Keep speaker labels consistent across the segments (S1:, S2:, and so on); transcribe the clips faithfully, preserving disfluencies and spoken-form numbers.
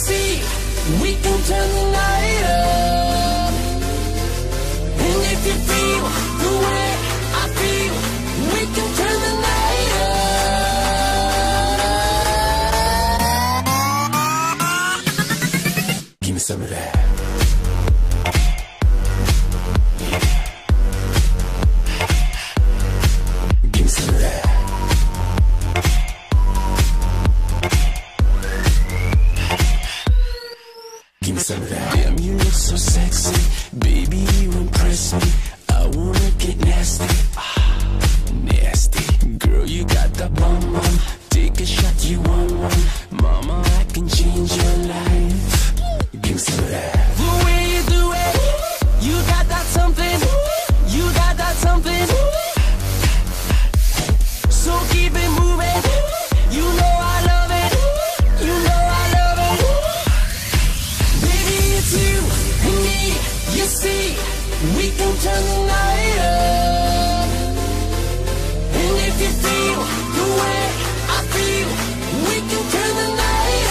S1: see, we can turn the night up. And if you feel the way I feel, we can turn the night up. Give me some of that. Give me some of that. Give me some of that. Damn, you look so sexy, baby, you impress me. I wanna get nasty, ah, nasty. Girl, you got the bum bum. Take a shot, you want one. Mama, I can change your life. Give me some of that. The way you do it, you got that something. You got that something. So keep it moving. You know I love it. You know I love it. Baby, it's you and me. You see, we can turn the night up. And if you feel the way I feel, we can turn the night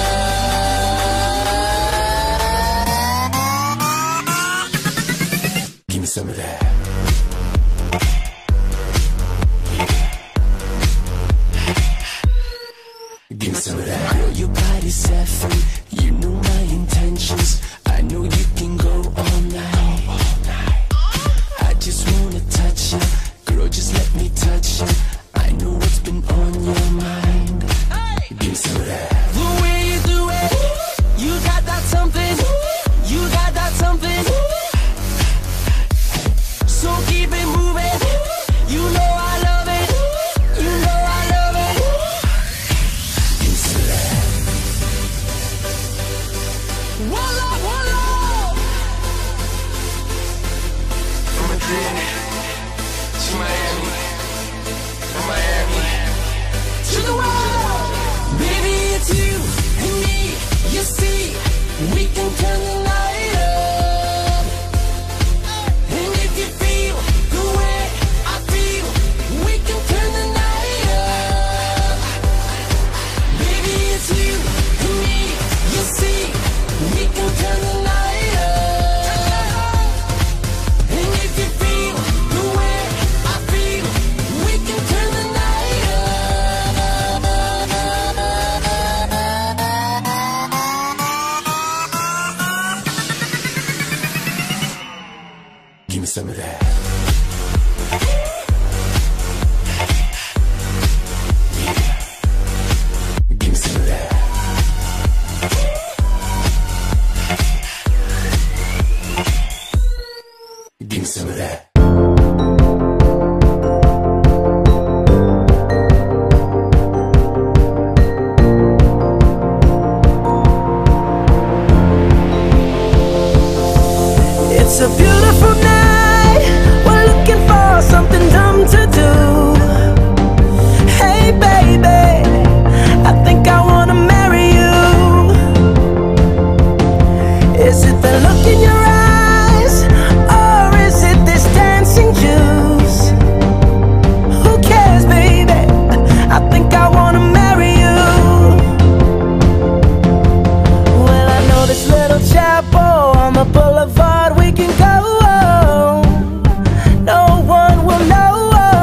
S1: up. Give me some of that. Give me some of that. Girl, your body's saffron. You know my intentions. I know you can go all night. I just wanna touch you. Girl, just let me touch you. I know what's been on your mind. Give me some of that. The way you do it, you got that something. You got that something. So keep it moving. You know I love it. You know I love it. Give me some of that. Voila, voila. From Madrid to Miami, from Miami to the world. Baby, it's you and me. You see, we can turn the night up. And if you feel the way I feel, we can turn the night up. Baby, it's you and me. You see, we can turn the night up. And if you feel the way I feel, we can turn the night up. Give me some of that. Give me some of that. Give me some of that. It's a beautiful night. We're looking for something dumb to do. Hey baby, I think I wanna marry you. Is it the look in your eyes, or is it this dancing juice? Who cares, baby? I think I wanna marry you. Well, I know this little chapel on the boulevard we can go. No one will know.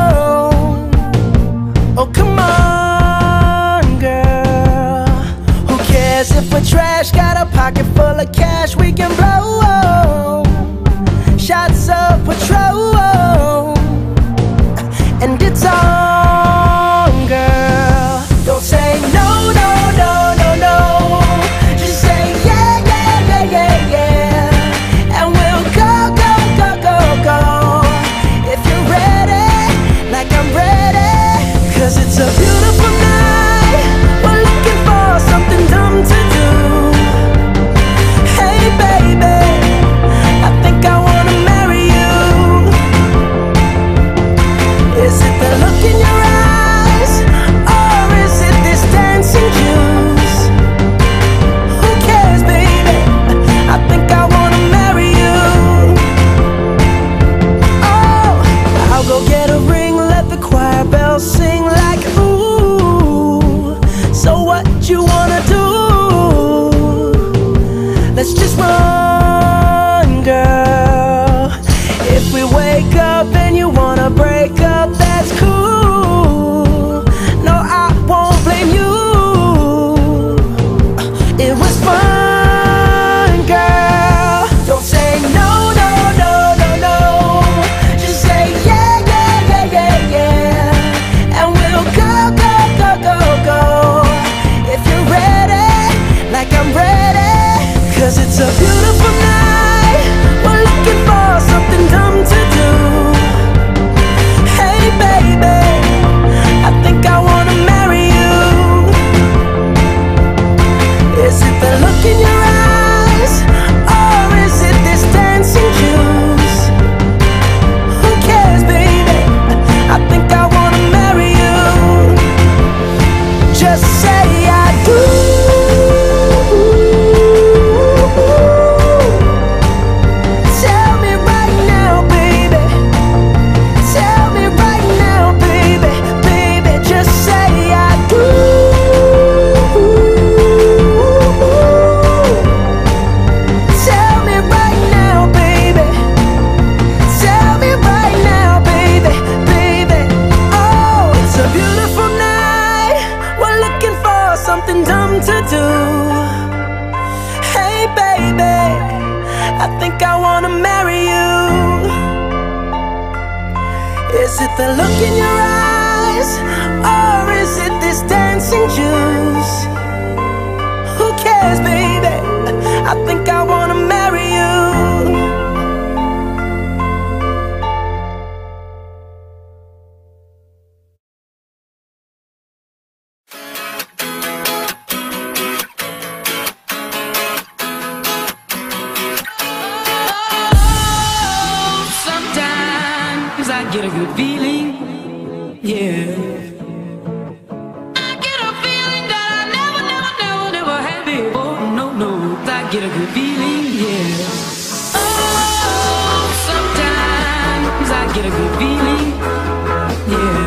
S1: Oh, come on, girl. Who cares if we're trash? Got a pocket full of cash we can blow. Shots of Patron, and it's on, girl. Don't say no, no, no, no, no. Just say yeah, yeah, yeah, yeah, yeah. And we'll go, go, go, go, go. If you're ready, like I'm ready. Cause it's a beautiful night. We're looking for something dumb to do. Hey baby, I think I wanna marry you. Is it the look in your eyes, or is it this dancing juice? Who cares, baby? I think I wanna marry you. Oh, I'll go get a ring, let the choir bells sing like ooh. So what you wanna do? the look in your eyes, or is it this dancing juice? Who cares, baby? I think I wanna marry you. I get a good feeling, yeah. I get a feeling that I never, never, never, never had before. No, no, I get a good feeling, yeah. Oh, sometimes I get a good feeling, yeah.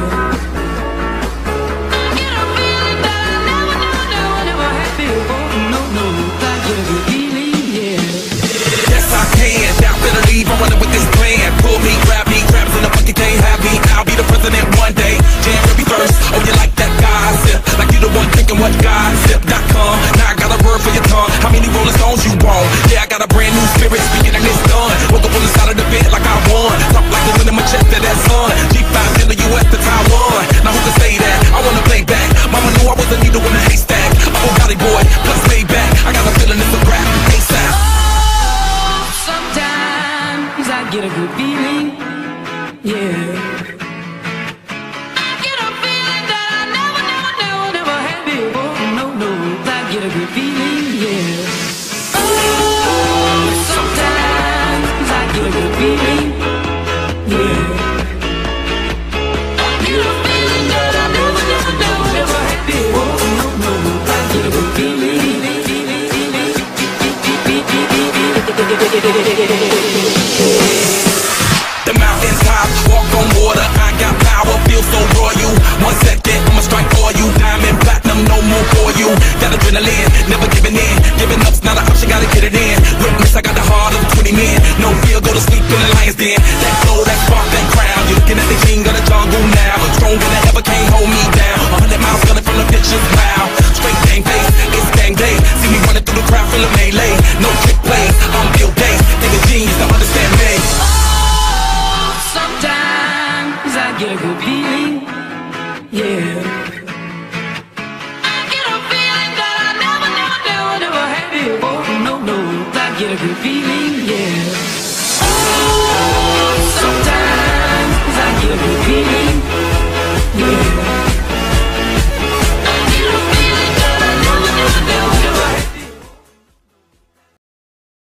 S1: I get a feeling that I never, never, never, never had before. No, no, I get a good feeling, yeah.
S2: Yes, I can. Now better leave. I'm running with this plan. Pull me, grab me, grab in the bucket, can't have me. I'll be the president one day. Jam be first. Oh, you like that gossip? Like you the one thinking what gossip dot com. Now I got a word for your tongue. How many Rolling Stones you want? Yeah, I got a brand new spirit speaking and it's done. Woke up on the side of the bed like I won. Talk like the wind in my chest to that sun. G five in the U S to Taiwan. Now who can say that? I wanna play back. Mama knew I was a needle in a haystack. Oh, Gotti boy, plus way back. I got a feeling it's a rap. ASAP.
S1: Oh, sometimes I get a good feeling, yeah. I get a feeling that I never, never, never, never had before. No, no, I get a good feeling, yeah. Oh, sometimes I get a good feeling, yeah. I get a feeling that I never, never, never, never had before. No, no, I get a good feeling.
S2: The mountains high, walk on water, I got power, feel so royal. One second, I'ma strike for you. Diamond, platinum, no more for you. Got adrenaline, never giving in. Giving up's not an option, gotta get it in. Witness, I got the heart of twenty men. No fear, go to sleep in the lion's den. That flow, that spark, that crown. You're looking at the king of the jungle now. Stronger than ever, can't hold me down. A hundred miles coming from the pictures, wow. Straight gang face, it's gang day. See me running through the crowd, full of melee. No trick plays, I'm Bill Gates. Think a genius to understand me.
S1: Sometimes I get a good feeling, yeah. I get a feeling that I never, never, never, never had before. No, no, I get a good feeling, yeah.